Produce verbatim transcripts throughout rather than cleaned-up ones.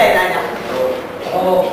la enana. Oh.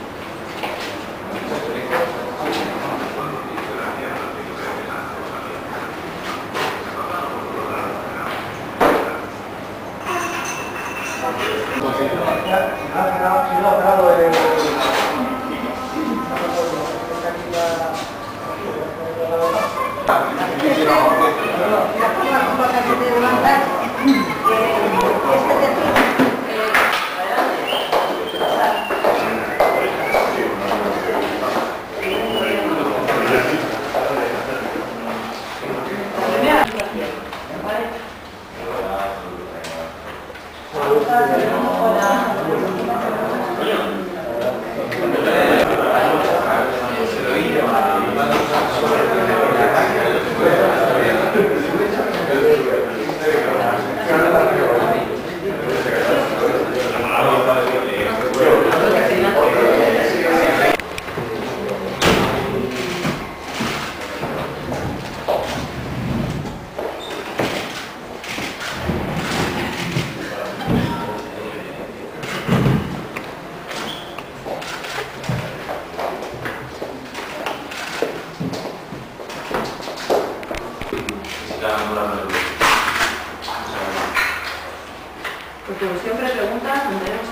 Pues como siempre preguntas, tendremos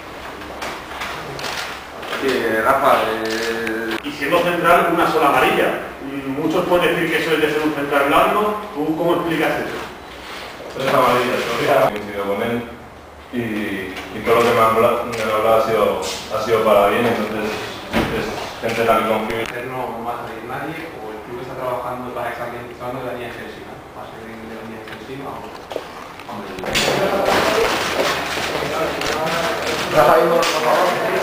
que... Sí, Rafa, eh... y siendo central una sola amarilla. Muchos pueden decir que eso es de ser un central blando. ¿Tú cómo explicas eso? Tres amarillas, todavía he coincidido con él y, y todo lo que me ha hablado, me ha hablado ha, sido, ha sido para bien, entonces es gente en la que confío. No va a salir nadie, o el club está trabajando para que alguien está hablando de la línea extensiva, va a ser de la línea extensiva o... Rafael, por favor.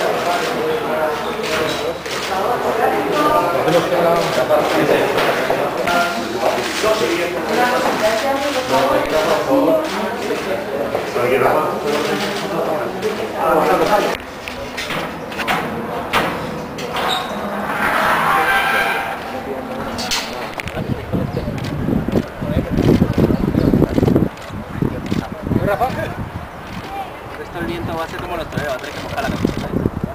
Rafa, esto el viento va a ser como los toreros, va a tener que mojar la camiseta.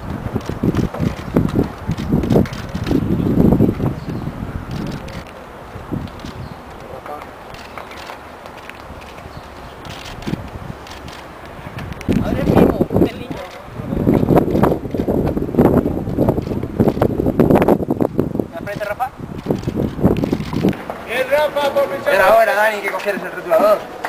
Abre primo, el niño. ¿Me frente, Rafa? Bien, Rafa, por mi... Era hora, Dani, que cogieras el rotulador.